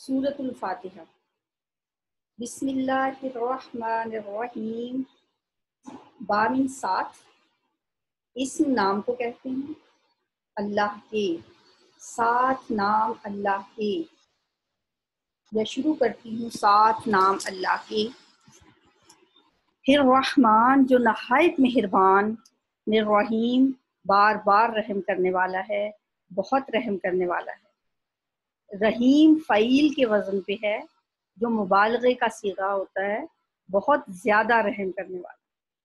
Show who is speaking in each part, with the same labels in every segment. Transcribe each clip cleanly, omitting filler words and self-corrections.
Speaker 1: سورۃ الفاتحہ۔ بسم اللہ الرحمن الرحیم۔ بامین 7 اسم نام کو کہتے ہیں، اللہ کے 7 نام اللہ کے۔ میں شروع کرتی ہوں 7 نام اللہ کے۔ پھر رحمان جو نہایت مہربان، الرحیم بار بار رحم کرنے والا ہے، بہت رحم کرنے والا ہے۔ رحیم فعیل کے وزن پہ ہے، جو مبالغے کا صیغہ ہوتا ہے، بہت زیادہ رحم کرنے والا۔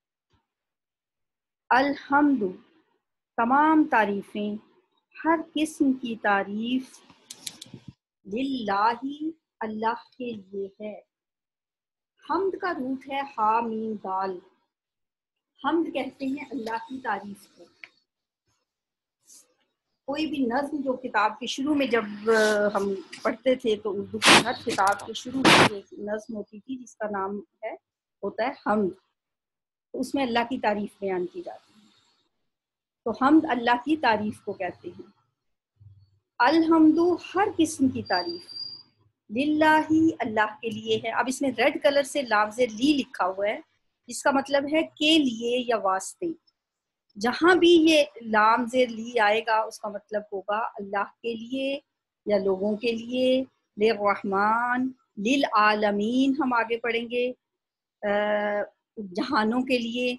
Speaker 1: الحمد تمام تعریفیں، ہر قسم کی تعریف، للہ اللہ کے لیے ہے۔ حمد کا روٹ ہے ہا میم دال۔ حمد کہتے ہیں اللہ کی تعریف کو۔ کوئی بھی نظم جو کتاب کے شروع میں جب ہم پڑھتے تھے تو اردو کی ہر کتاب کے شروع میں ایک نظم ہوتی تھی جس کا نام ہوتا ہے حمد، تو اس میں اللہ کی تعریف بیان کی جاتی ہے۔ تو حمد اللہ کی تعریف کو کہتے ہیں۔ الحمد ہر قسم کی تعریف، للہ اللہ کے لیے ہے۔ اب اس میں ریڈ کلر سے لفظ لی لکھا ہوا ہے، جس کا مطلب ہے کے لیے یا واسطے۔ جہاں بھی یہ لام زیر لی آئے گا اس کا مطلب ہوگا اللہ کے لیے یا لوگوں کے لیے، للرحمن، للعالمین ہم آگے پڑھیں گے، جہانوں کے لیے۔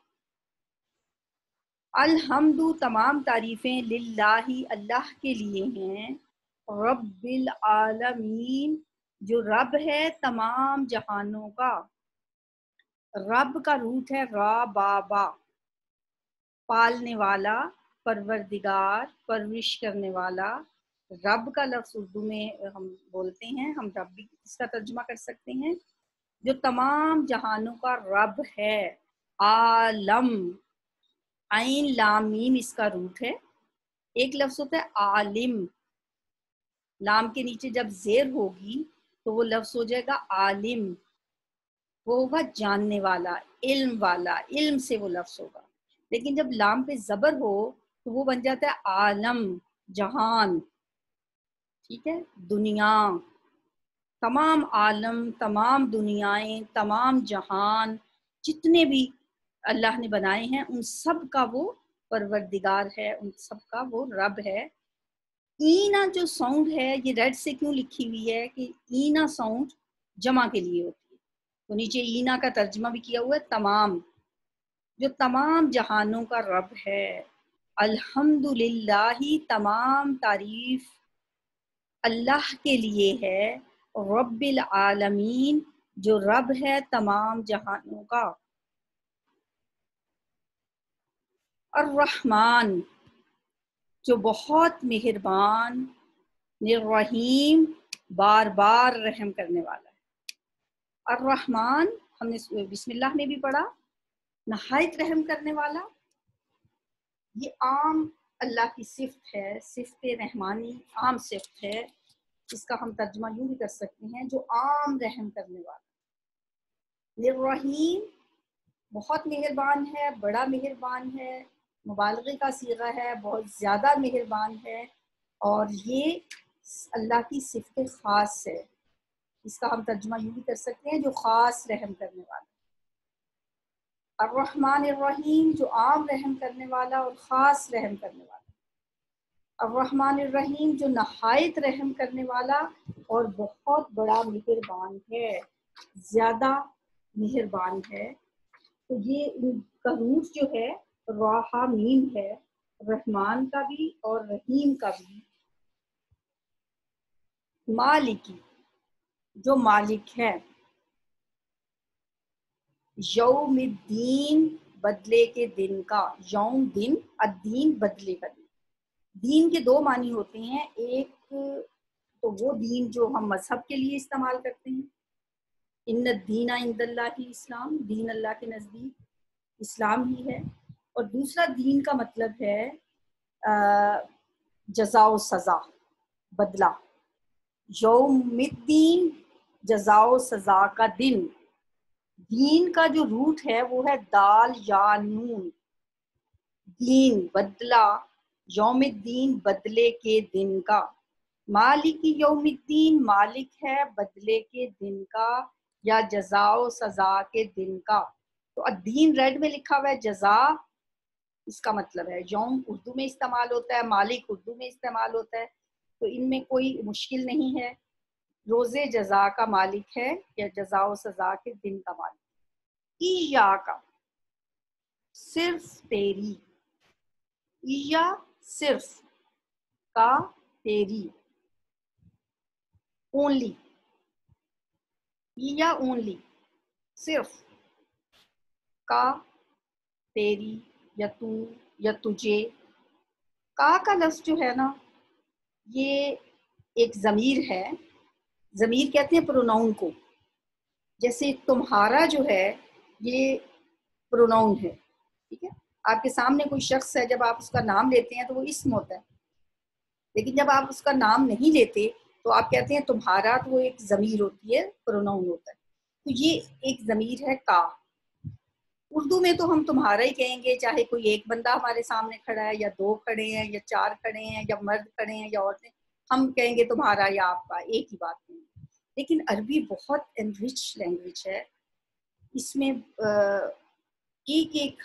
Speaker 1: الحمد تمام تعریفیں، للہ اللہ کے لیے ہیں، رب العالمین جو رب ہے تمام جہانوں کا۔ رب کا روٹ ہے را بابا، پالنے والا، پروردگار، پرورش کرنے والا۔ رب کا لفظ اردو میں ہم بولتے ہیں، ہم رب بھی اس کا ترجمہ کر سکتے ہیں، جو تمام جہانوں کا رب ہے۔ عالم، عین لام میم اس کا روٹ ہے۔ ایک لفظ ہوتا ہے عالم، لام کے نیچے جب زیر ہوگی تو وہ لفظ ہو جائے گا عالم، وہ ہوگا جاننے والا، علم والا، علم سے وہ لفظ ہوگا۔ لیکن جب لام پہ زبر ہو تو وہ بن جاتا ہے عالم، جہان، ٹھیک ہے، دنیا، تمام عالم، تمام دنیائیں، تمام جہان جتنے بھی اللہ نے بنائے ہیں ان سب کا وہ پروردگار ہے، ان سب کا وہ رب ہے۔ اینا جو ساؤنڈ ہے یہ ریڈ سے کیوں لکھی ہوئی ہے کہ اینا ساؤنڈ جمع کے لیے ہوتی ہے، تو نیچے اینا کا ترجمہ بھی کیا ہوا ہے تمام، جو تمام جہانوں کا رب ہے۔ الحمدللہ تمام تعریف اللہ کے لیے ہے، رب العالمین جو رب ہے تمام جہانوں کا۔ الرحمن جو بہت مہربان، الرحیم بار بار رحم کرنے والا ہے۔ الرحمن ہم نے بسم اللہ میں بھی پڑھا، نہایت رحم کرنے والا۔ یہ عام اللہ کی صفت ہے، صفت رحمانی عام صفت ہے، اس کا ہم ترجمہ یوں بھی کر سکتے ہیں جو عام رحم کرنے والا۔ الرحیم بہت مہربان ہے، بڑا مہربان ہے، مبالغے کا صیغہ ہے، بہت زیادہ مہربان ہے، اور یہ اللہ کی صفت خاص ہے، اس کا ہم ترجمہ یوں بھی کر سکتے ہیں جو خاص رحم کرنے والا۔ الرحمن الرحیم جو عام رحم کرنے والا اور خاص رحم کرنے والا۔ الرحمن الرحیم جو نہایت رحم کرنے والا اور بہت بڑا مہربان ہے، زیادہ مہربان ہے۔ تو یہ ان کا روٹ جو ہے راہ میم ہے، رحمان کا بھی اور رحیم کا بھی۔ مالکی جو مالک ہے، یوم الدین بدلے کے دن کا، یوم دن، الدین بدلے کا دن۔ دین کے 2 معنی ہوتے ہیں، ایک تو وہ دین جو ہم مذہب کے لیے استعمال کرتے ہیں، ان الدین عند اللہ اسلام، دین اللہ کے نزدیک اسلام ہی ہے، اور دوسرا دین کا مطلب ہے جزا و سزا، بدلہ۔ یوم الدین جزا و سزا کا دن۔ دین کا جو روٹ ہے وہ ہے دال یا نون، دین بدلہ، یوم الدین بدلے کے دن کا۔ मालिक यौमिद्दीन, मालिक है बदले के दिन का या जज़ा सज़ा के दिन का। तो अद्दीन रेड में लिखा हुआ है, जज़ा इसका मतलब है यौम उर्दू में इस्तेमाल होता है, मालिक उर्दू में इस्तेमाल होता है, तो इनमें कोई मुश्किल नहीं है। रोज़े जज़ा का मालिक है या जज़ा सज़ा के दिन का मालिक। ईया का, सिर्फ तेरी, ईया सिर्फ, का तेरी, ओनली, ईया ओनली, सिर्फ, का तेरी या तू या तुझे। का लफ्ज़ जो है ना, ये एक ज़मीर है। ज़मीर कहते हैं प्रोनाउन को। जैसे तुम्हारा जो है ये प्रोनाउन है, ठीक है। आपके सामने कोई शख्स है, जब आप उसका नाम लेते हैं तो वो इस्म होता है, लेकिन जब आप उसका नाम नहीं लेते तो आप कहते हैं तुम्हारा, तो वो एक ज़मीर होती है, प्रोनाउन होता है। तो ये एक ज़मीर है का। उर्दू में तो हम तुम्हारा ही कहेंगे, चाहे कोई एक बंदा हमारे सामने खड़ा है या दो खड़े हैं या चार खड़े हैं या मर्द खड़े हैं या औरतें, हम कहेंगे तुम्हारा या आपका, एक ही बात है। लेकिन अरबी बहुत एनरिच लैंग्वेज है। इसमें एक एक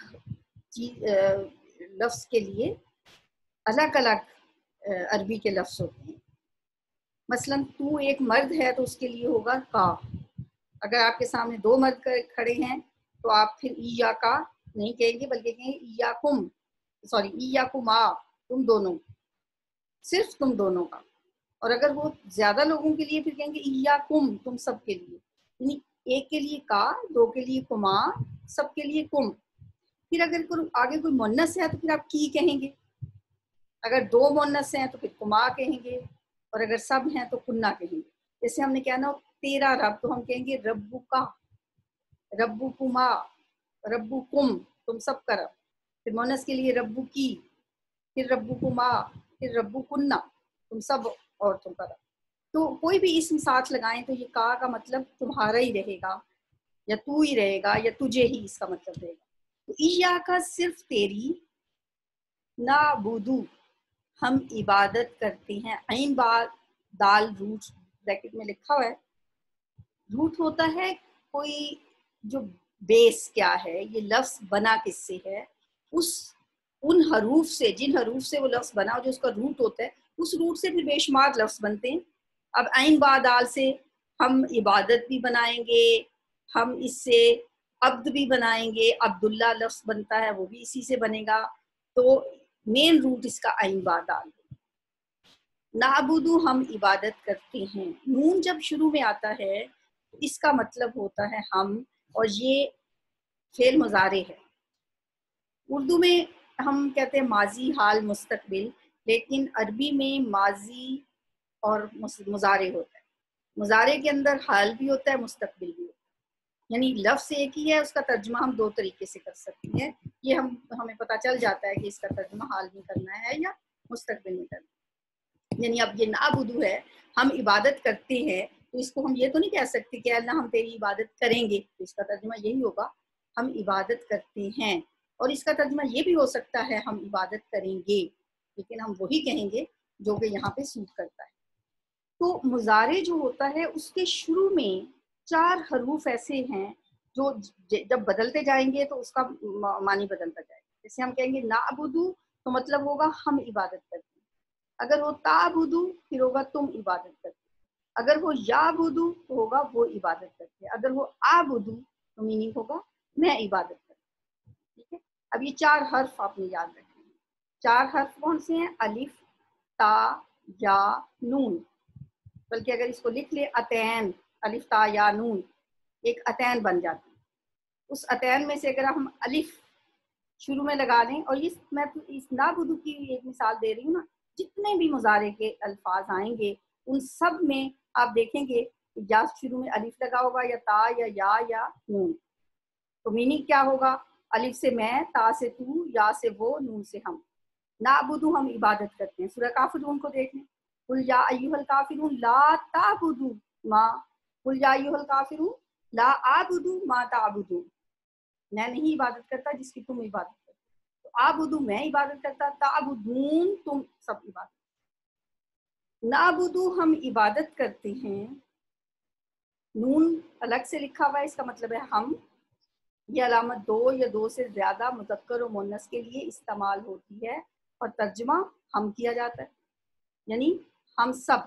Speaker 1: लफ्ज़ के लिए अलग अलग अरबी के लफ्ज़ होते हैं। मसलन तू एक मर्द है तो उसके लिए होगा का। अगर आपके सामने दो मर्द खड़े हैं तो आप फिर ईया का नहीं कहेंगे, बल्कि कहेंगे ईया कुम, सॉरी ईया कुमा, तुम दोनों, सिर्फ तुम दोनों का। और अगर वो ज्यादा लोगों के लिए फिर कहेंगे ईया कुम, तुम सब के लिए। यानी एक के लिए का, दो के लिए कुमा, सब के लिए कुम। फिर अगर आगे कोई मुन्नस है तो फिर आप की कहेंगे, अगर दो मुन्नस हैं तो फिर कुमा कहेंगे, और अगर सब हैं तो कुन्ना कहेंगे। जैसे हमने कहना तेरा रब, तो हम कहेंगे रब्बू का, रब्बू कुमा, रब्बू कुम, तुम सब का रब। फिर मोनस के लिए रब्बू की, फिर रब्बू कुमा, फिर रब्बू कुन्ना, तुम सब औरतों का रब। तो कोई भी इसम साथ लगाएं तो ये का मतलब तुम्हारा ही रहेगा, या तू ही रहेगा, या तुझे ही इसका मतलब रहेगा। तो ईया का सिर्फ तेरी, ना बुदू हम इबादत करते हैं। ऐन बाल दाल रूट ब्रैकेट में लिखा हुआ है। रूट होता है कोई जो बेस क्या है, ये लफ्ज बना किससे है, उस उन हरूफ से, जिन हरूफ से वो लफ्ज बना, जो उसका रूट होता है, उस रूट से फिर बेशुमार लफ्ज बनते हैं। अब ऐन बादाल से हम इबादत भी बनाएंगे, हम इससे अब्द भी बनाएंगे, अब्दुल्ला लफ्ज बनता है वो भी इसी से बनेगा। तो मेन रूट इसका ऐन बादाल। नाबुदू हम इबादत करते हैं, नून जब शुरू में आता है तो इसका मतलब होता है हम, और ये फेल मुजारे है। उर्दू में हम कहते हैं माजी, हाल, मुस्तकबिल, लेकिन अरबी में माजी और मुजारे होता है। मुजारे के अंदर हाल भी होता है, मुस्तकबिल भी होता है। यानी लफ्ज़ एक ही है, उसका तर्जुमा हम दो तरीके से कर सकते हैं। ये हमें पता चल जाता है कि इसका तर्जुमा हाल में करना है या मुस्तकबिल में करना है। यानी अब ये नाबुदू है, हम इबादत करते हैं, तो इसको हम ये तो नहीं कह सकते कि अल्लाह हम तेरी इबादत करेंगे, तो इसका तर्जुमा यही होगा हम इबादत करते हैं। और इसका तर्जुमा ये भी हो सकता है हम इबादत करेंगे, लेकिन हम वही कहेंगे जो कि यहाँ पे सूट करता है। तो मुजारे जो होता है उसके शुरू में चार हरूफ ऐसे हैं जो जब बदलते जाएंगे तो उसका मानी बदलता जाएगा। जैसे हम कहेंगे नाबुदू, तो मतलब होगा हम इबादत करते हैं। अगर वो ताबुदू, फिर होगा तुम इबादत करते हैं। अगर वो याबुदू, तो होगा वो इबादत करते हैं। अगर वो आबुदू, तो मीनिंग होगा मैं इबादत करता हूं। ठीक है। अब ये चार हर्फ आपने याद रखने हैं। चार हर्फ कौन से हैं? अलिफ, ता, या, नून। बल्कि अगर इसको लिख ले अतैन, अलिफ ता या नून, एक अतैन बन जाती है। उस अतैन में से अगर हम अलिफ शुरू में लगा लें, और मैं तो इस नाबुदू की एक मिसाल दे रही हूँ ना, जितने भी मुजारे के अल्फाज आएंगे उन सब में आप देखेंगे कि या शुरू में अलिफ लगा होगा, या ता, या नून। तो मीनिंग क्या होगा? अलिफ से मैं, ता से तू, या से वो, नून से हम। नाबुदू हम इबादत करते हैं। सूरह काफिरून को देख लें, कुल या अय्युहल काफिरून ला ताबुदू मा, कुल या अय्युहल काफिरून ला आबुदू मा ताबुदू, मैं नहीं इबादत करता जिसकी तुम इबादत करते। तो आबुदू मैं इबादत करता, ताबुदून तुम सब इबादत। नाबुदु हम इबादत करते हैं, नून अलग से लिखा हुआ है, इसका मतलब है हम। ये अलामत दो या दो से ज़्यादा मुज़क्कर और मुन्नस के लिए इस्तेमाल होती है और तर्जुमा हम किया जाता है, यानी हम सब,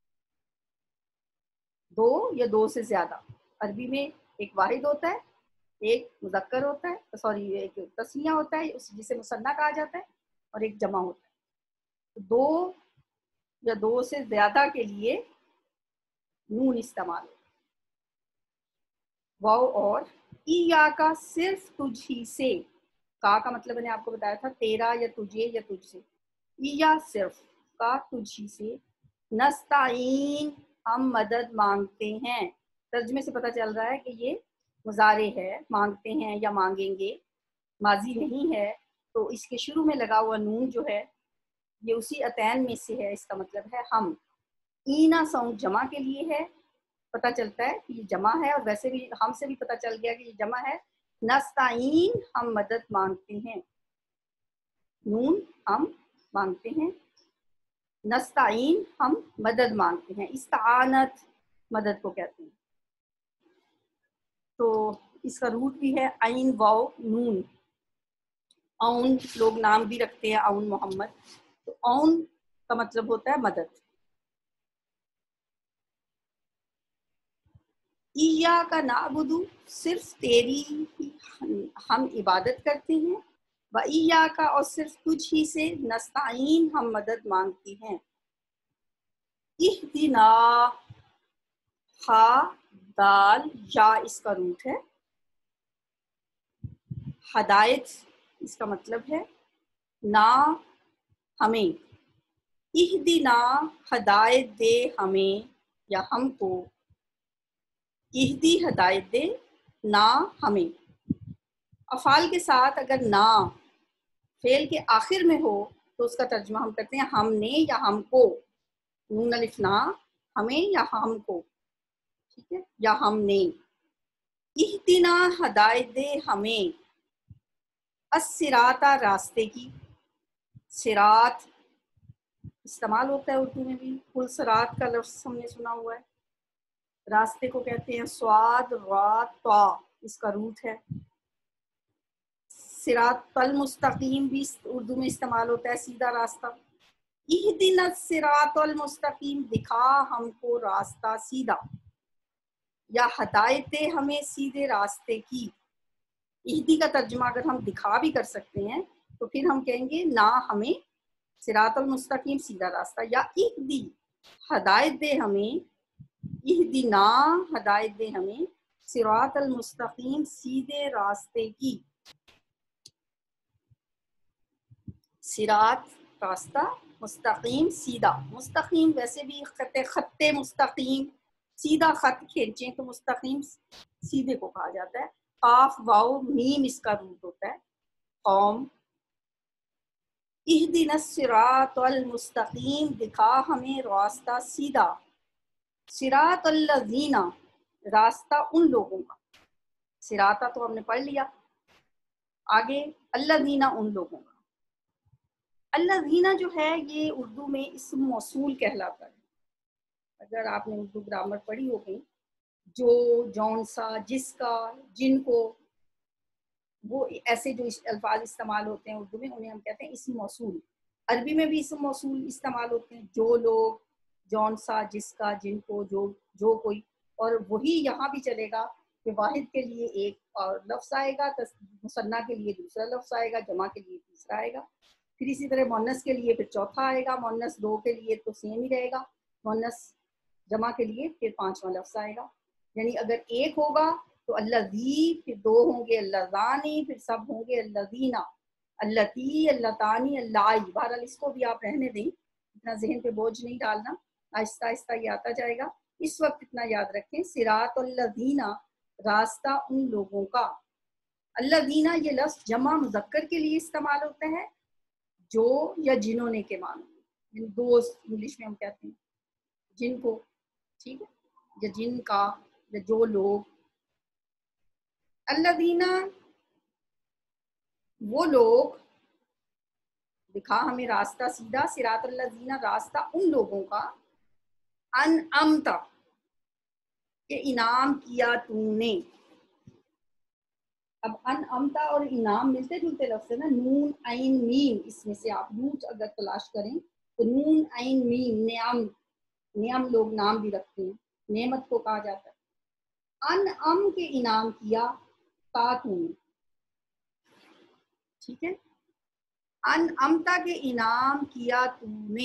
Speaker 1: दो या दो से ज़्यादा। अरबी में एक वाहिद होता है, एक मुज़क्कर होता है, सॉरी एक तस्निया होता है जिसे मुसन्ना कहा जाता है, और एक जमा होता है। तो दो या दो से ज़्यादा के लिए नून इस्तेमाल होता है। वाव और ईया का सिर्फ तुझ ही से, का मतलब मैंने आपको बताया था तेरा या तुझे या तुझसे, ईया सिर्फ का तुझ ही से, नस्ताइन हम मदद मांगते हैं। तर्जुमे से पता चल रहा है कि ये मुजारे है, मांगते हैं या मांगेंगे, माजी नहीं है, तो इसके शुरू में लगा हुआ नून जो है ये उसी अतैन में से है, इसका मतलब है हम। ईना साउंड जमा के लिए है, पता चलता है कि ये जमा है, और वैसे भी हमसे भी पता चल गया कि ये जमा है। नस्ताइन हम मदद मांगते हैं, नून हम मांगते हैं, नस्ताइन हम मदद मांगते हैं। इस्तानत मदद को कहते हैं। तो इसका रूट भी है आइन वाव नून। औन लोग नाम भी रखते हैं, औन मोहम्मद, तो औन का मतलब होता है मदद। ईया का नाबुदु सिर्फ तेरी ही हम इबादत करते हैं, व ईया का और सिर्फ तुझ ही से नस्ताइन हम मदद मांगते हैं। इहदिना हा दाल या इसका रूट है, हदायत इसका मतलब है ना हमें, इहदिना हदायत दे हमें या हमको, इहदी हदायत दे ना हमें। अफ़ाल के साथ अगर ना फेल के आखिर में हो तो उसका तर्जुमा हम करते हैं हमने या हमको, नून अलिफ ना, हमें या हमको, ठीक है, या हमने। इहदिना हदायत दे हमें, अस्सिराता रास्ते की, सिरात इस्तेमाल होता है उर्दू में भी, कुल सिरात का लफ्ज़ हमने सुना हुआ है। रास्ते को कहते हैं स्वाद रा ता, इसका रूट है। सिरातल मुस्तकीम भी उर्दू में इस्तेमाल होता है, सीधा रास्ता। इहदिना सिरातल मुस्तकीम, दिखा हमको रास्ता सीधा, या हदायत दे हमें सीधे रास्ते की। इहदी का तर्जुमा अगर हम दिखा भी कर सकते हैं तो फिर हम कहेंगे ना हमें सिरातल मुस्तकीम सीधा रास्ता, या इहदी हदायत दे हमें, इहदिना हदायत दे हमें सिरातल मुस्तकीम सीधे रास्ते की। सिरात रास्ता, मुस्तकीम सीधा, मुस्तकीम वैसे भी खत्ते मुस्तकीम, सीधा खत खींचे तो मुस्तकीम सीधे को कहा जाता है। काफ वाव मीम इसका रूट होता है कौम। इहदिना सिरातल मुस्तकीम, दिखा हमें रास्ता सीधा। सिरातल लज़ीना, रास्ता उन लोगों का, सिराता तो हमने पढ़ लिया, आगे अल्लज़ीना उन लोगों का। अल्लज़ीना जो है ये उर्दू में इस्म मौसूल कहलाता है। अगर आपने उर्दू ग्रामर पढ़ी होगी, जो, जौन सा, जिसका, जिनको, वो ऐसे जो अल्फाज इस्तेमाल होते हैं उर्दू में उन्हें हम कहते हैं इस्म मौसूल। अरबी में भी इस्म मौसूल इस्तेमाल होते हैं, जो लोग, जौन सा, जिसका, जिनको, जो कोई। और वही यहाँ भी चलेगा कि वाहिद के लिए एक और लफ्ज़ आएगा, मुसन्ना के लिए दूसरा लफ्ज़ आएगा, जमा के लिए तीसरा आएगा, फिर इसी तरह मुन्नस के लिए फिर चौथा आएगा, मुन्नस दो के लिए तो सेम ही रहेगा, मुन्नस जमा के लिए फिर पांचवा लफ्ज़ आएगा। यानी अगर एक होगा तो अल्लज़ी, फिर दो होंगे अल्लज़ानी, फिर सब होंगे अल्लज़ीना, अल्लती, अल्लतानी, अल्लाई। बहरहाल इसको भी आप रहने दें, इतना जहन पे बोझ नहीं डालना, आहिस्ता आहिस्ता ये आता जाएगा। इस वक्त इतना याद रखें, सिरातुल्लज़ीना रास्ता उन लोगों का। अल्लज़ीना ये लफ्ज़ जमा मुज़क्कर के लिए इस्तेमाल होता है, जो या जिन्होंने के मानो, दोस्त इंग्लिश में हम कहते हैं जिनको, ठीक है, या जिनका, या जो लोग। अल्लज़ीना वो लोग, दिखा हमें रास्ता सीधा, सिरातुल्लज़ीना रास्ता उन लोगों का, अनअमता کہ انعام کیا تو نے. اب انعمتا اور انعام ملتے جلتے لفظ ہے نا، نون عین میم، اس میں سے آپ روٹ اگر تلاش کریں تو نون عین میم، نعم، نعم لوگ نام بھی رکھتے ہیں، نعمت کو کہا جاتا ہے. انعم کے انعام کیا تا تو نے، ٹھیک ہے. انعمتا کے انعام کیا تو نے.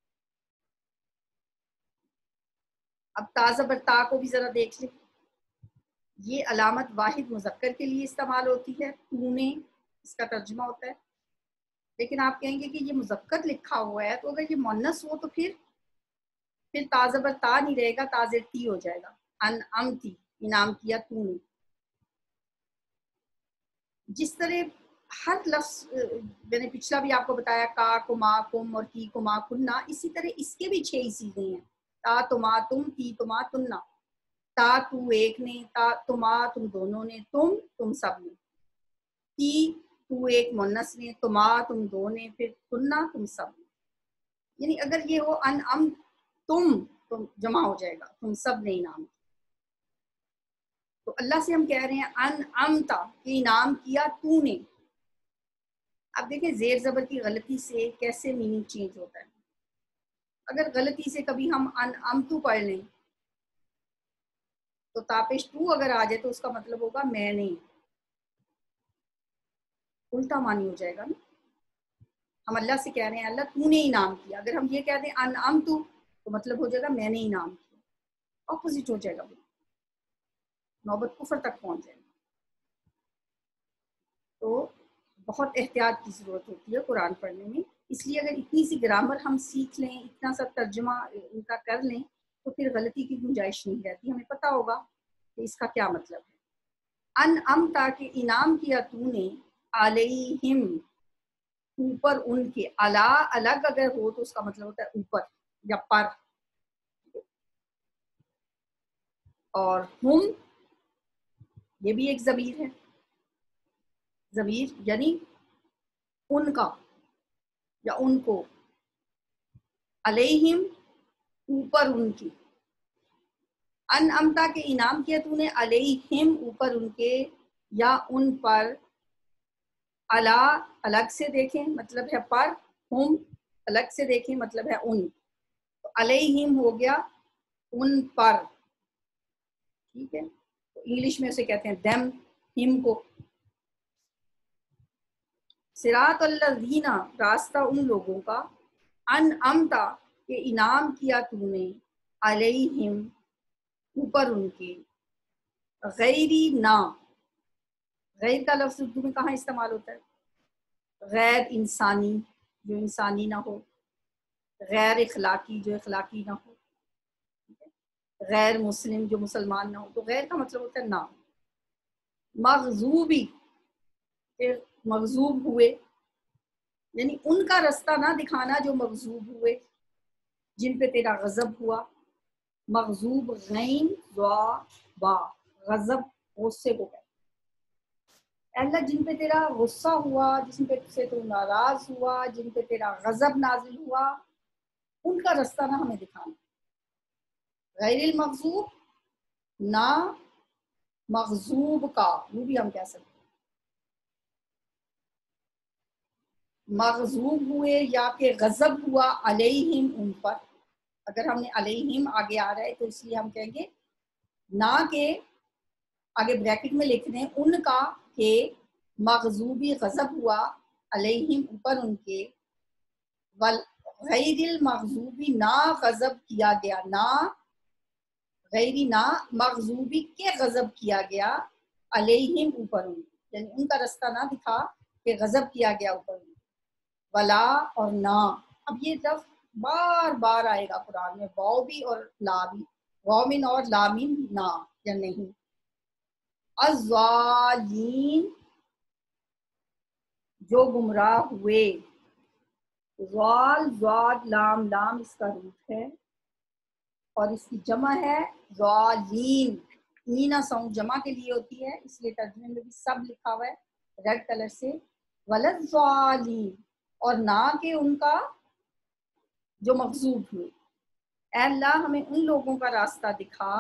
Speaker 1: اب تا زبر تا کو بھی ذرا دیکھ لیں، یہ علامت واحد مذکر کے لیے استعمال ہوتی ہے، تو نے اس کا ترجمہ ہوتا ہے. لیکن آپ کہیں گے کہ یہ مذکر لکھا ہوا ہے، تو اگر یہ مؤنث ہو تو پھر تا زبر تا نہیں رہے گا، تا زیر تی ہو جائے گا. انعمتی، انعام کیا تو نے. جس طرح ہر لفظ میں نے پچھلا بھی آپ کو بتایا، کا کما کم اور کی کما کننا، اسی طرح اس کے بھی 6 چیزیں ہیں. تا تما تم، تی تما تننا. تا تو ایک نے، تا تما تم دونوں نے، تم سب نے. تی تو ایک مؤنث نے، تما تم دو نے، پھر تننا تم سب نے. یعنی اگر یہ ہو انعم تم جمع ہو جائے گا، تم سب نے انعام. تو اللہ سے ہم کہہ رہے ہیں انعمتا کہ انعام کیا تو نے. اب دیکھیں زیر زبر کی غلطی سے کیسے میننگ چینج ہوتا ہے. اگر غلطی سے کبھی ہم انعمتو پڑھ لیں تو تاپش تو اگر آ جائے تو اس کا مطلب ہوگا میں نے، الٹا معنی ہو جائے گا نا. ہم اللہ سے کہہ رہے ہیں اللہ تو نے انعام کیا، اگر ہم یہ کہتے ہیں انعمتو تو مطلب ہو جائے گا میں نے انعام کیا، اپوزٹ ہو جائے گا، نوبت کفر تک پہنچ جائے گا. تو بہت احتیاط کی ضرورت ہوتی ہے قرآن پڑھنے میں. اس لیے اگر اتنی سی گرامر ہم سیکھ لیں، اتنا سا ترجمہ ان کا کر لیں، تو پھر غلطی کی گنجائش نہیں رہتی، ہمیں پتہ ہوگا کہ اس کا کیا مطلب ہے. انعمتا کہ انعام کیا تو نے، علیہم اوپر ان کے. علا الگ اگر ہو تو اس کا مطلب ہوتا ہے اوپر یا پر، اور ہم یہ بھی ایک ضمیر ہے، ضمیر یعنی ان کا یا ان کو. علیہم اوپر ان کی. انعمتا کے انعام کیا تو نے، علیہم اوپر ان کے یا ان پر. علا الگ سے دیکھیں مطلب ہے پر، ہم الگ سے دیکھیں مطلب ہے ان. تو علیہم ہو گیا ان پر، ٹھیک ہے. تو انگلش میں اسے کہتے ہیں دیم، ہم کو. صراط الذین راستہ ان لوگوں کا، انعمتا کہ انعام کیا تو نے، علیہم اوپر ان کے. غیری نہ، غیر کا لفظ اردو میں کہاں استعمال ہوتا ہے؟ غیر انسانی، جو انسانی نہ ہو. غیر اخلاقی، جو اخلاقی نہ ہو. غیر مسلم، جو مسلمان نہ ہو. تو غیر کا مطلب ہوتا ہے نہ. مغضوبی، کہ مغضوب ہوئے، یعنی ان کا رستہ نہ دکھانا جو مغضوب ہوئے، جن پہ تیرا غضب ہوا. مغضوب غین ضا با، غضب غصے کو کہتے ہیں. اللہ جن پہ تیرا غصہ ہوا، جن پہ سے تو ناراض ہوا، جن پہ تیرا غضب نازل ہوا، ان کا رستہ نہ ہمیں دکھانا. غیر المغضوب نہ مغضوب کا، وہ بھی ہم کہہ سکتے ہیں. مغضوب ہوئے یا کہ غضب ہوا، علیہم ان پر. اگر ہم نے علیہم آگے آ رہا ہے تو اس لیے ہم کہیں گے نہ کہ آگے بریکٹ میں لکھ دیں ان کا کہ مغضوبی غضب ہوا، علیہم اوپر ان کے. غیر المغضوبی نہ غضب کیا گیا، نہ غیری نہ مغضوبی کے غضب کیا گیا، علیہم اوپر ان کے، یعنی ان کا رستہ نہ دکھا کہ غضب کیا گیا اوپر ان کے. ولا اور نہ، اب یہ لفظ بار بار آئے گا قرآن میں، واو بھی اور لا بھی، وامن اور لامن نہ یا نہیں. الظالین جو گمراہ ہوئے. ضال ضاد لام، لام اس کا روٹ ہے اور اس کی جمع ہے ضالین. نینا ساؤنڈ جمع کے لیے ہوتی ہے، اس لیے ترجمے میں بھی سب لکھا ہوا ہے ریڈ کلر سے. وللظالین اور نہ کہ ان کا جو مغضوب ہوئے. اے اللہ ہمیں ان لوگوں کا راستہ دکھا،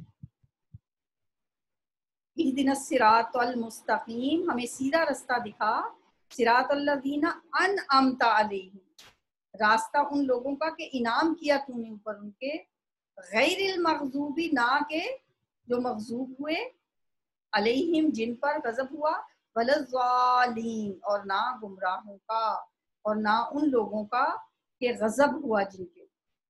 Speaker 1: اہدنا الصراط المستقیم، ہمیں سیدھا راستہ دکھا، صراط الذین انعمت علیہم، راستہ ان لوگوں کا کہ انعام کیا تو نے اوپر ان کے، غیر المغضوبی، نہ کہ جو مغضوب ہوئے، علیہم جن پر غضب ہوا، وللضالین اور نہ گمراہوں کا، اور نہ ان لوگوں کا کہ غضب ہوا جن کے.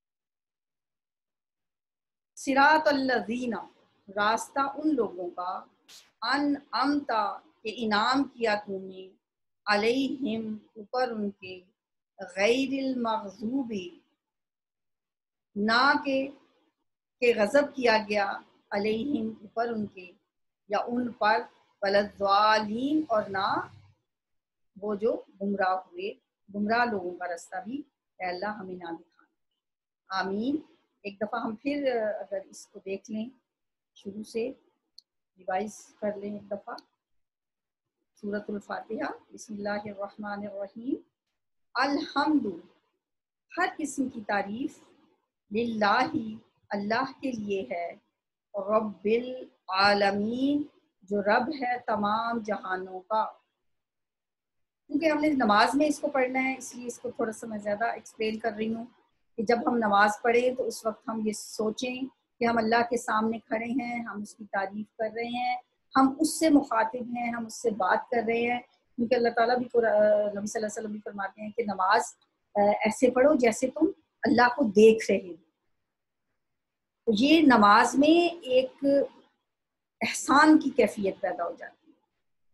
Speaker 1: صراط الذین، راستہ ان لوگوں کا، انعمتا کہ انعام کیا تو نے، علیہم اوپر ان کے، غیر المغضوبی نہ کہ غضب کیا گیا، علیہم اوپر ان کے یا ان پر، وللضالین اور نہ وہ جو گمراہ ہوئے، گمراہ لوگوں کا راستہ بھی اے اللہ ہمیں نہ دکھانا. آمین. ایک دفعہ ہم پھر اگر اس کو دیکھ لیں، شروع سے ریوائز کر لیں ایک دفعہ. سورۃ الفاتحہ. بسم اللہ الرحمن الرحیم. الحمد، ہر قسم کی تعریف، للہ، اللہ کے لیے ہے، رب العالمین، جو رب ہے تمام جہانوں کا. کیونکہ ہم نے نماز میں اس کو پڑھنا ہے اس لیے اس کو تھوڑا سا میں زیادہ ایکسپلین کر رہی ہوں کہ جب ہم نماز پڑھیں تو اس وقت ہم یہ سوچیں کہ ہم اللہ کے سامنے کھڑے ہیں، ہم اس کی تعریف کر رہے ہیں، ہم اس سے مخاطب ہیں، ہم اس سے بات کر رہے ہیں. کیونکہ اللہ تعالیٰ بھی نبی صلی اللہ علیہ وسلم بھی فرماتے ہیں کہ نماز ایسے پڑھو جیسے تم اللہ کو دیکھ رہے ہو. تو یہ نماز میں ایک احسان کی کیفیت پیدا ہو جاتی ہے،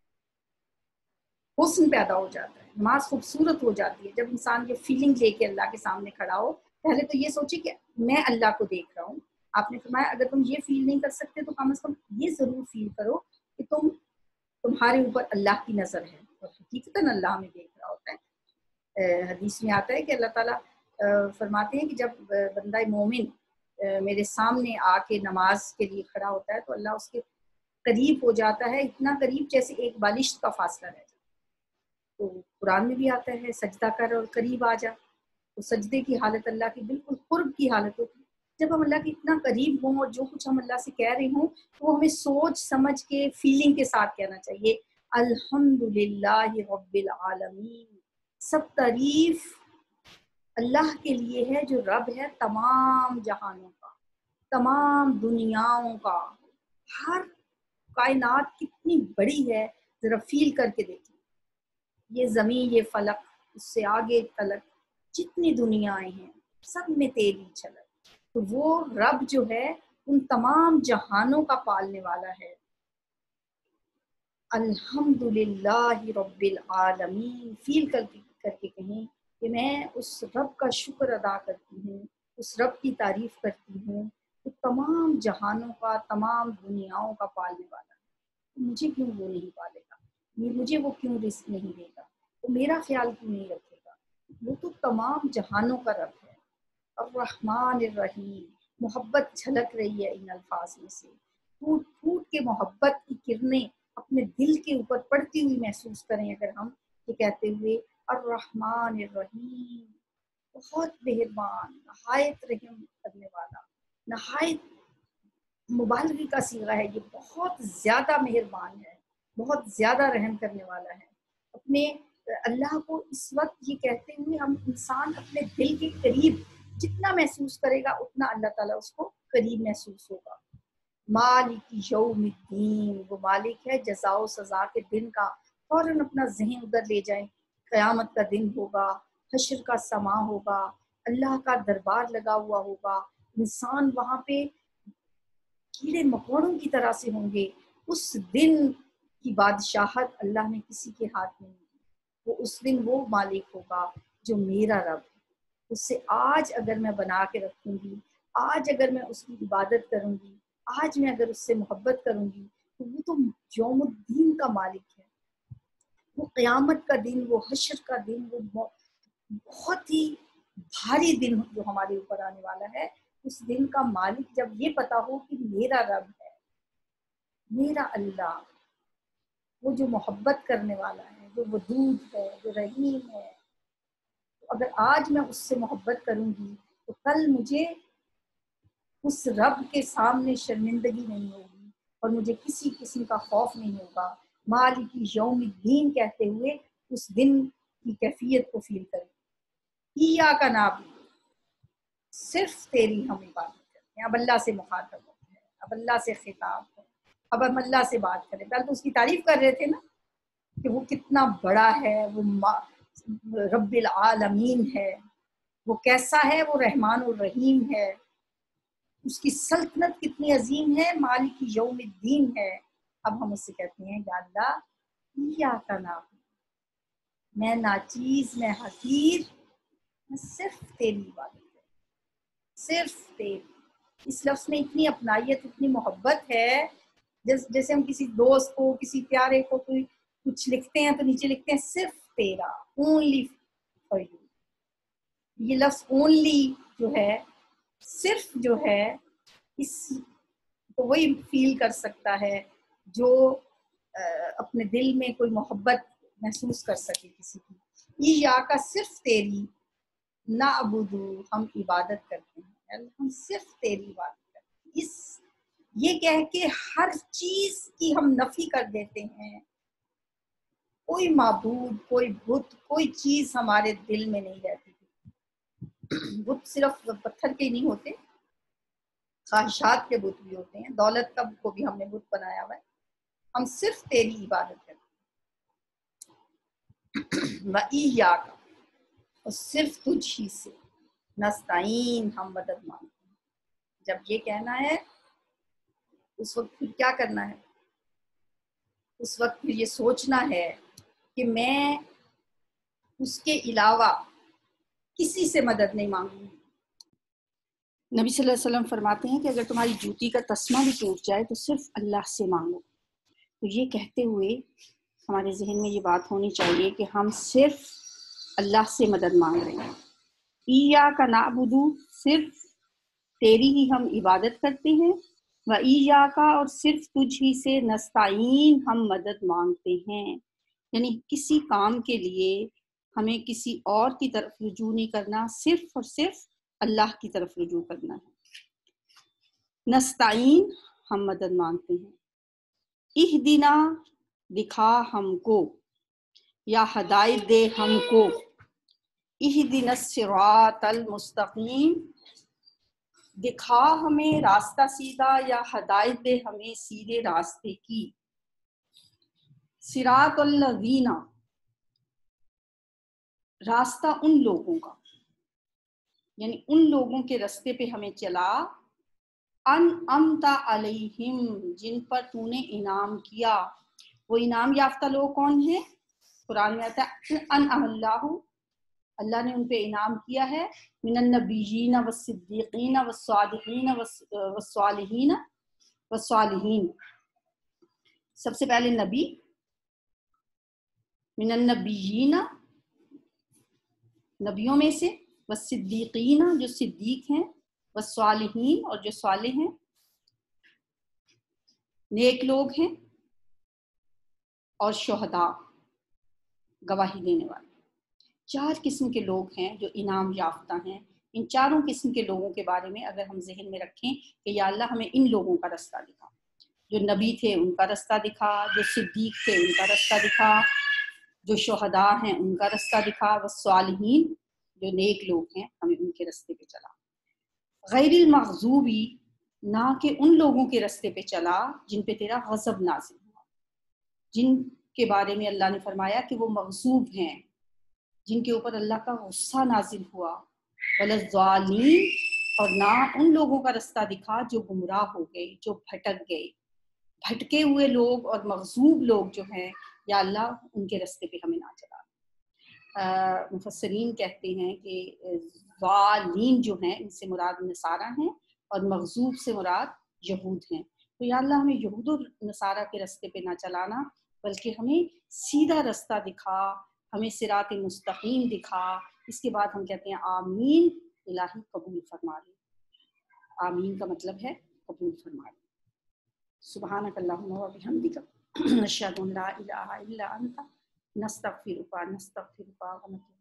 Speaker 1: حسن پیدا ہو جاتا ہے، نماز خوبصورت ہو جاتی ہے جب انسان یہ فیلنگ لے کے اللہ کے سامنے کھڑا ہو. پہلے تو یہ سوچے کہ میں اللہ کو دیکھ رہا ہوں. آپ نے فرمایا اگر تم یہ فیل نہیں کر سکتے تو کم از کم یہ ضرور فیل کرو کہ تمہارے اوپر اللہ کی نظر ہے، اور حقیقتاً اللہ ہمیں دیکھ رہا ہوتا ہے. حدیث میں آتا ہے کہ اللہ تعالیٰ فرماتے ہیں کہ جب بندہ مومن میرے سامنے آ کے نماز کے لیے کھڑا ہوتا ہے تو اللہ اس کے قریب ہو جاتا ہے، اتنا قریب جیسے ایک بالشت کا فاصلہ رہ جاتا ہے. تو قرآن میں بھی آتا ہے سجدہ کر اور قریب آ جا. تو سجدے کی حالت اللہ کی بالکل قرب کی حالت ہوتی ہے. جب ہم اللہ کے اتنا قریب ہوں اور جو کچھ ہم اللہ سے کہہ رہے ہوں تو وہ ہمیں سوچ سمجھ کے فیلنگ کے ساتھ کہنا چاہیے. الحمدللہ رب العالمین، سب تعریف اللہ کے لیے ہے جو رب ہے تمام جہانوں کا، تمام دنیاؤں کا. ہر کائنات کتنی بڑی ہے ذرا فیل کر کے دیکھیں. یہ زمین، یہ فلک، اس سے آگے فلک، جتنی دنیایں ہیں سب میں تیری جھلک. تو وہ رب جو ہے ان تمام جہانوں کا پالنے والا ہے. الحمدللہ رب العالمین، فیل کر کے کہیں کہ میں اس رب کا شکر ادا کرتی ہوں، اس رب کی تعریف کرتی ہوں تو تمام جہانوں کا، تمام دنیاؤں کا پالنے والا ہے. مجھے کیوں وہ نہیں پالے گا، مجھے وہ کیوں رزق نہیں دے گا، وہ میرا خیال کیوں نہیں رکھے گا. وہ تو تمام جہانوں کا رب ہے. الرحمن الرحیم، محبت جھلک رہی ہے ان الفاظ میں سے. پھوٹ پھوٹ کے محبت کی کرنیں اپنے دل کے اوپر پڑتی ہوئی محسوس کریں اگر ہم یہ کہتے ہوئے الرحمن الرحیم، بہت مہربان، نہایت رحم کرنے والا. نہایت مبالغے کا صیغہ ہے، یہ بہت زیادہ مہربان ہے، بہت زیادہ رحم کرنے والا ہے. اپنے اللہ کو اس وقت یہ کہتے ہوئے ہم انسان اپنے دل کے قریب جتنا محسوس کرے گا اتنا اللہ تعالیٰ اس کو قریب محسوس ہوگا. مالک یوم الدین، وہ مالک ہے جزا و سزا کے دن کا. فوراً اپنا ذہن ادھر لے جائیں. قیامت کا دن ہوگا، حشر کا سما ہوگا، اللہ کا دربار لگا ہوا ہوگا. انسان وہاں پہ کیڑے مکوڑوں کی طرح سے ہوں گے. اس دن کی بادشاہت اللہ نے کسی کے ہاتھ میں نہیں دی. وہ اس دن وہ مالک ہوگا جو میرا رب ہے. اس سے آج اگر میں بنا کے رکھوں گی، آج اگر میں اس کی عبادت کروں گی، آج میں اگر اس سے محبت کروں گی تو وہ تو یوم الدین کا مالک ہے. وہ قیامت کا دن، وہ حشر کا دن، وہ بہت ہی بھاری دن جو ہمارے اوپر آنے والا ہے. اس دن کا مالک جب یہ پتا ہو کہ میرا رب ہے، میرا اللہ، وہ جو محبت کرنے والا ہے، جو ودود ہے، جو رحیم ہے، تو اگر آج میں اس سے محبت کروں گی تو کل مجھے اس رب کے سامنے شرمندگی نہیں ہوگی اور مجھے کسی قسم کا خوف نہیں ہوگا۔ مالک یوم الدین کہتے ہوئے اس دن کی کیفیت کو فیل کریں۔ ایاک نعبد، صرف تیری ہم عبادت کرتے ہیں۔ اب اللہ سے مخاطب ہوتے ہیں، اب اللہ سے خطاب ہے، اب ہم اللہ سے بات کریں۔ پہلے تو اس کی تعریف کر رہے تھے نا کہ وہ کتنا بڑا ہے، وہ رب العالمین ہے، وہ کیسا ہے، وہ رحمان الرحیم ہے، اس کی سلطنت کتنی عظیم ہے، مالک یوم الدین ہے۔ اب ہم اس سے کہتے ہیں یا اللہ ایاک نعبد، میں ناچیز، میں حقیر، میں صرف تیری عبادت کروں، صرف تیری۔ اس لفظ میں اتنی اپنائیت، اتنی محبت ہے، جیسے ہم کسی دوست کو، کسی پیارے کو کوئی کچھ لکھتے ہیں تو نیچے لکھتے ہیں صرف تیرا، اونلی فار یو۔ یہ لفظ اونلی جو ہے، صرف جو ہے، اس تو وہی فیل کر سکتا ہے جو اپنے دل میں کوئی محبت محسوس کر سکے کسی کی۔ یا کا صرف تیری، نعبدو، ہم عبادت کرتے ہیں، ہم صرف تیری عبادت کرتے ہیں۔ یہ کہہ کے ہر چیز کی ہم نفی کر دیتے ہیں، کوئی معبود، کوئی بت، کوئی چیز ہمارے دل میں نہیں رہتی۔ بت صرف پتھر کے نہیں ہوتے، خواہشات کے بت بھی ہوتے ہیں، دولت کا کو بھی ہم نے بت بنایا ہوا ہے۔ ہم صرف تیری عبادت کرتے ہیں۔ وَإِيَّاكَ، اور صرف تجھ ہی سے، نستعین، ہم مدد مانگتے ہیں۔ جب یہ کہنا ہے اس وقت پھر کیا کرنا ہے؟ اس وقت پھر یہ سوچنا ہے کہ میں اس کے علاوہ کسی سے مدد نہیں مانگوں گی۔ نبی صلی اللہ علیہ وسلم فرماتے ہیں کہ اگر تمہاری جوتی کا تسمہ بھی ٹوٹ جائے تو صرف اللہ سے مانگو۔ تو یہ کہتے ہوئے ہمارے ذہن میں یہ بات ہونی چاہیے کہ ہم صرف اللہ سے مدد مانگ رہے ہیں۔ ایاک نعبد، صرف تیری ہی ہم عبادت کرتے ہیں۔ وَإِيَّاكَ، اور صرف تجھ ہی سے، نستعین، ہم مدد مانگتے ہیں۔ یعنی کسی کام کے لیے ہمیں کسی اور کی طرف رجوع نہیں کرنا، صرف اور صرف اللہ کی طرف رجوع کرنا ہے۔ نستعین، ہم مدد مانگتے ہیں۔ اہدنا، دکھا ہم کو، یا ہدایت دے ہم کو۔ اہدنا الصراط المستقیم، دکھا ہمیں راستہ سیدھا، یا ہدایت دے ہمیں سیدھے راستے کی۔ صراط الذین، راستہ ان لوگوں کا، یعنی ان لوگوں کے راستے پہ ہمیں چلا، انعمت علیہم، جن پر تو نے انعام کیا۔ وہ انعام یافتہ لوگ کون ہیں؟ قرآن میں آتا ہے انعم اللہ، اللہ نے ان پہ انعام کیا ہے، من النبیین والصدیقین والصالحین والصالحین۔ سب سے پہلے نبی، من النبیین، نبیوں میں سے، والصدیقین، جو صدیق ہیں، والصالحین، اور جو صالح ہیں، نیک لوگ ہیں، اور شہداء، گواہی دینے والے۔ 4 قسم کے لوگ ہیں جو انعام یافتہ ہیں۔ ان چاروں قسم کے لوگوں کے بارے میں اگر ہم ذہن میں رکھیں کہ یا اللہ ہمیں ان لوگوں کا رستہ دکھا، جو نبی تھے ان کا رستہ دکھا، جو صدیق تھے ان کا رستہ دکھا، جو شہداء ہیں ان کا رستہ دکھا، والصالحین، جو نیک لوگ ہیں ہمیں ان کے رستے پہ چلا۔ غیر المغضوبی، نہ کہ ان لوگوں کے رستے پہ چلا جن پہ تیرا غضب نازل ہوا، جن کے بارے میں اللہ نے فرمایا کہ وہ مغضوب ہیں، جن کے اوپر اللہ کا غصہ نازل ہوا۔ وَلَضَّالِّينَ، اور نہ ان لوگوں کا رستہ دکھا جو گمراہ ہو گئے، جو بھٹک گئے۔ بھٹکے ہوئے لوگ اور مغضوب لوگ جو ہیں، یا اللہ ان کے رستے پہ ہمیں نہ چلا۔ مفسرین کہتے ہیں کہ ضالین جو ہیں ان سے مراد نصارہ ہیں، اور مغضوب سے مراد یہود ہیں۔ تو یا اللہ ہمیں یہود و نصارہ کے رستے پہ نہ چلانا، بلکہ ہمیں سیدھا رستہ دکھا، ہمیں صراط مستقیم دکھا۔ اس کے بعد ہم کہتے ہیں آمین، الہی قبول فرما لے۔ آمین کا مطلب ہے قبول فرما لے۔ سبحانک اللہم و بحمدک، نشہد ان لا الہ الا انت، نستغفرک و نتوب